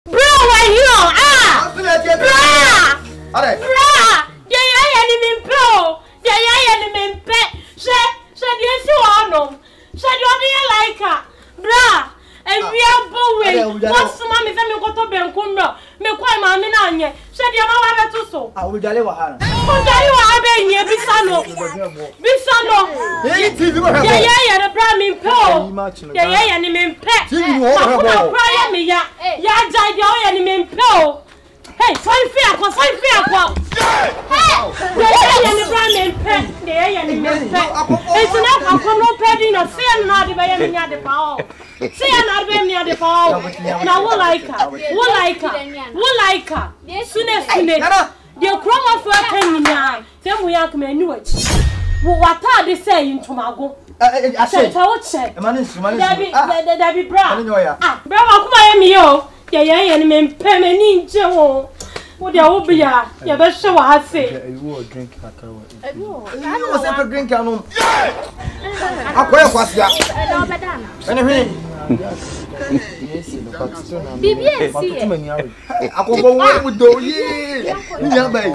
Bro, why you? Ah! Bro! Yeah, any men pro. Yeah, any men pet. Said you see one. Said you like her. Bra! And we are going. What's the mommy that me got to be on Kundo? Me quite my minanye. Said your mama to so. I will tell you what happened. Bisano. Yeah, the Brahmin Pro. Yeah, any men pet. Cry me, ya died your enemy Pro. Hey, fine fair. Hey, the Brahmin pet. The enemy pet. It's enough. I'm from no petting or say not the way near the power. Say not be near the power. Now, what like her? Soon as the crumb of her penny now. Then we are coming new it. What are they saying to Mago? I said, I would say, Debbie Brown. Ah, Bravo, come on, yo. Yeah, and men permanent Joe. What there will be ya? You better show what I say. You will drink a cow. I was ever drink a room. I'll what's that? Anything. BBS, I will go away with the yeah, baby.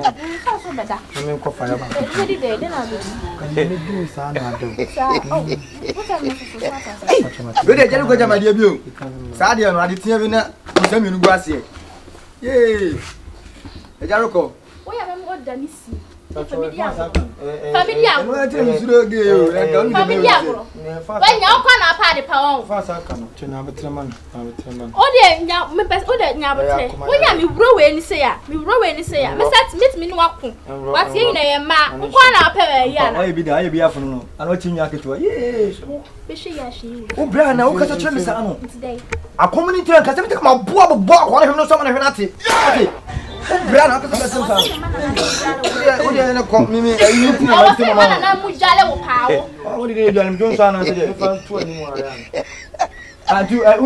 Good day, Jelly, my dear Bill. Sadia, I did hear you. Some you grass here. Yay, Jericho. Why have I got Danisi? Family, when you can party pound. Fast, I come to Nabatraman. Oh, dear, me best order Nabat. When you grow any say, you grow any say, Mr. Smith, me walk. What's in a man? One up a year. I be afternoon. I'm watching you to yes. Oh, Brian, now because I tell me today. A community can take my boy, one of them, someone who Brian, I can say something. What did you do? I'm doing something. I do. I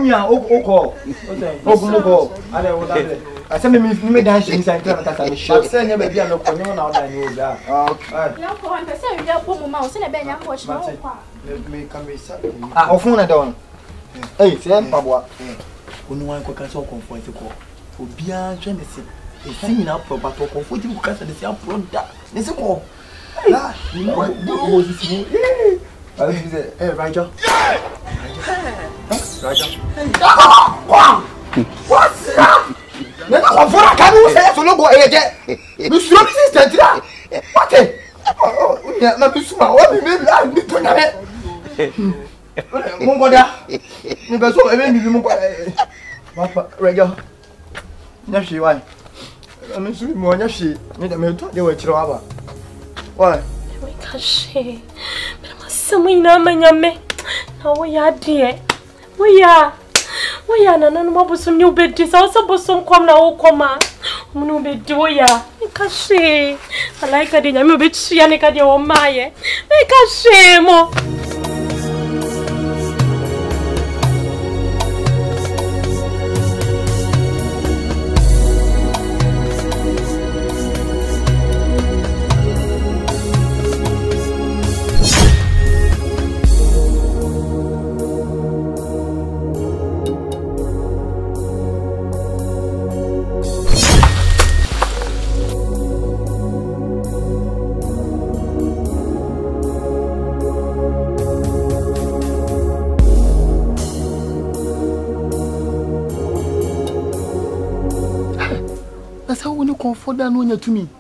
said, me dancing inside. I said, never be a local. No, now I know that. Often I don't. Hey, Sam, Pabwa. When one can so comfortable. For beyond Genesis. Singing up for but comfortable because the same product. Listen more. Hey, Raja. What's that? Never can you say so logo agent? You should be sister. What? Oh, yeah, not be smart. What we made and be put on it. Mongoda. Never so I mean you Papa Raja. Nashi why? I'm assuming more Nashi. Need a minute. They were trouble. Why? We can't say. But I'm assuming no man. How we are, dear. We are none of some new bed is also some come now, comma. No bed do ya. You can't say. I like a dinner, maybe she and a your Maya. We can't say more. Comfort that no to me.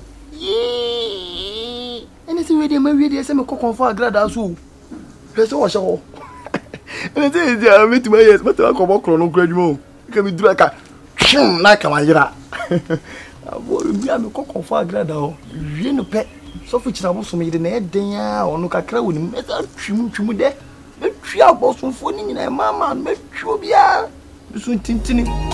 Yee! Anything ready, my ready, say me comfort a grad also. Let's wash all. And I say, I meet my ears, but I come back on graduate. Can we do like a my yera? We are comfort a grad now. You know, pet. So for trouble, so me the net there or no cacra with metal chum there. Make sure I was from phoning in a mamma, make sure be a soon tintini.